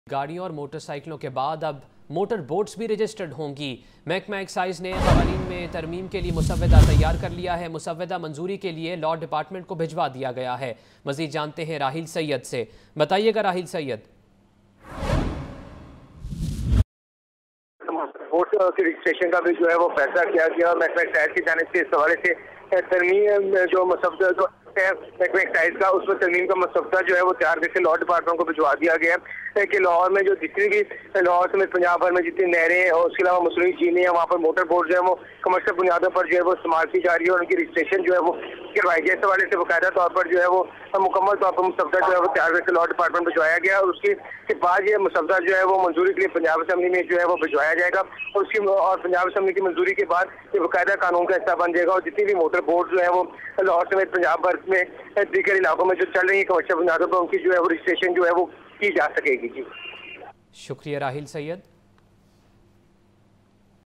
गाड़ियों और मोटरसाइकिलों के बाद अब मोटर बोट्स भी रजिस्टर्ड होंगी। महकमा एक्साइज ने कवानीन में तरमीम के लिए मुसव्वदा तैयार कर लिया है। मुसव्वदा मंजूरी के लिए लॉ डिपार्टमेंट को भिजवा दिया गया है। मजीद जानते हैं राहिल सैयद से। बताइएगा राहिल सैयद। बोट के रजिस्ट्रेशन का भी जो है वो फैसला किया गया और महकमा एक्साइज की जानिब से इस हवाले से तरमीम जो मुसव्वदा जो है महकमा एक्साइज का उसमें तरमीम का मुसव्वदा जो है वो तैयार करके लॉ डिपार्टमेंट को भिजवा दिया गया है कि लाहौर में जो जितनी भी लाहौर समेत पंजाब भर में जितनी नहरें और उसके अलावा मसनूई झीलें हैं वहाँ पर मोटर बोट जो है वो कमर्शियल बुनियादों पर जो है वो इस्तेमाल की जा रही है और उनकी रजिस्ट्रेशन जो है वो करवाई गई। इस हवाले से बाकायदा तौर पर जो है वो मुकम्मल तौर पर मुसव्वदा जो है वो तैयार करके लॉ डिपार्टमेंट भिजवाया गया और उसके बाद ये मुसव्वदा जो है वो मंजूरी के लिए पंजाब असेंबली में जो है वो भिजवाया जाएगा और पंजाब असेंबली की मंजूरी के बाद ये बाकायदा कानून का हिस्सा बन जाएगा और जितनी भी मोटर बोट जो है वो लाहौर समेत पंजाब भर में दीगर इलाकों में जो चल रही है कमर्शियल बुनियादों पर उनकी जो है वो रजिस्ट्रेशन जो है वो की जा सकेगी। जी शुक्रिया राहिल सैयद।